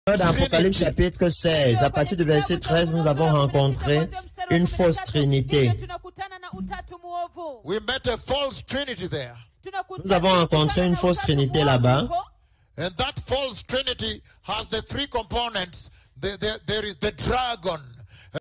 Dans Apocalypse chapitre 16, à partir du verset 13, nous avons rencontré une fausse trinité. We met a false trinity there. Nous avons rencontré une fausse trinité là-bas. And that false trinity has the three components. There is the dragon.